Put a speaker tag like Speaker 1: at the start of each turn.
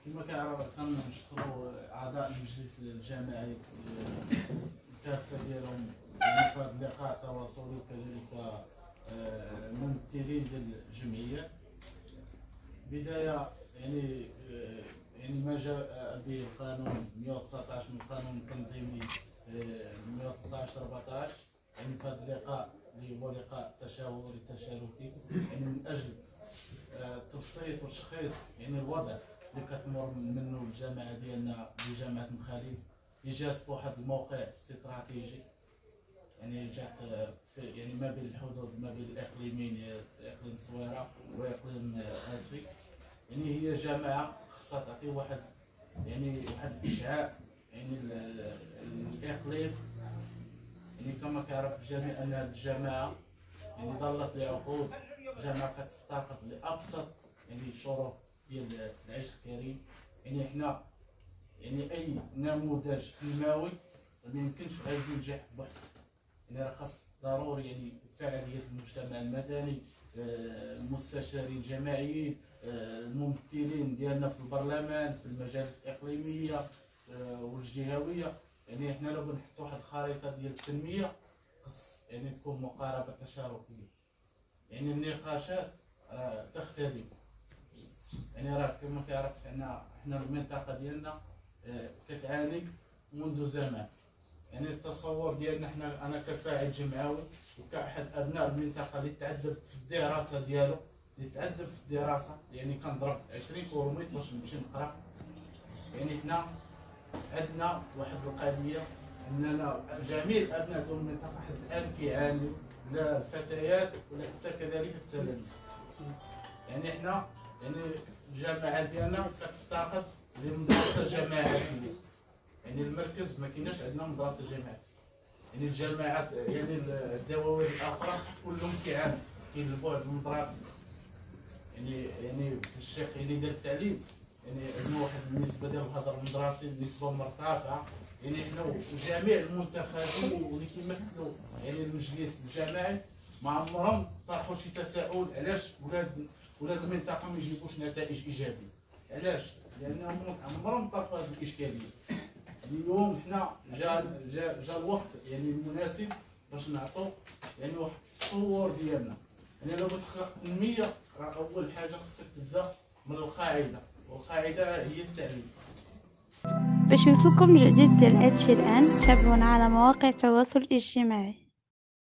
Speaker 1: كما كنشكروا اعضاء المجلس الجماعي الكافه ديالهم في هذا اللقاء التواصلي، وكذلك ممثلين ديال الجمعيه. بدايه يعني ما جاء به القانون 119 من القانون التنظيمي 113/14 يعني في هذا اللقاء اللي هو لقاء تشاوري تشاركي، يعني من اجل تبسيط وتشخيص يعني الوضع اللي كتمر منه الجامعه ديالنا بجامعه مخاليف، اللي جات في واحد الموقع استراتيجي، يعني جات في يعني ما بين الحدود ما بين الاقليمين، اقليم صويره واقليم اسفي. يعني هي جامعه خاصها تعطي واحد الاشعاع يعني الاقليم. يعني كما كيعرف الجميع ان هذه الجامعه يعني ظلت لعقود جامعه كتفتقد لابسط يعني الشروط ديال العيش الكريم. يعني حنا يعني اي نموذج كيماوي ما يمكنش غادي ينجح بوحده، يعني راه خاص ضروري يعني فعاليه المجتمع المدني، المستشارين الجماعيين، الممثلين ديالنا في البرلمان في المجالس الاقليميه والجهويه. يعني حنا لو بنحطوا واحد الخريطه ديال التنميه خاص يعني تكون مقاربه تشاركيه، يعني النقاشات تختلف. يعني راه كما كيعرف حنا المنطقه ديالنا كتعاني منذ زمان. يعني التصور ديالنا حنا انا كفاعل جمعوي وكاحد ابناء المنطقه اللي تعذب في الدراسه ديالو، يعني كنضرب 20 كيلومتر باش نمشي نقرا. يعني حنا عندنا واحد القضيه اننا جميع ابناء المنطقه حتى الان كيعانيو، لا الفتيات ولا حتى كذلك التلاميذ. يعني حنا يعني الجامعه ديالنا كتفتقد لمدرسه جماعيه، يعني المركز ما كايناش عندنا مدرسه جامعيه. يعني الجامعات يعني الدواوين الاخرى كلهم كيعانوا، كاين البعد المدرسي. يعني في الشيخ يعني ديال التعليم يعني عندنا واحد النسبه ديال الهدر المدرسي نسبه مرتفعه. يعني حنا وجميع المنتخبين واللي كيمثلوا يعني المجلس الجماعي ما عمرهم طرحوا شي تساؤل علاش ولاد المنطقه ما يجيبوش نتائج ايجابيه. علاش؟ لانهم عمرهم طرحوا هذه الاشكاليه. اليوم حنا جا الوقت يعني المناسب باش نعطوا يعني واحد التصور ديالنا. يعني لو بتخلق التنميه راه اول حاجه خصك تبدا من القاعده، والقاعده هي التعليم.
Speaker 2: باش يوصلكم جديد ديال اسفي الان تابعونا على مواقع التواصل الاجتماعي.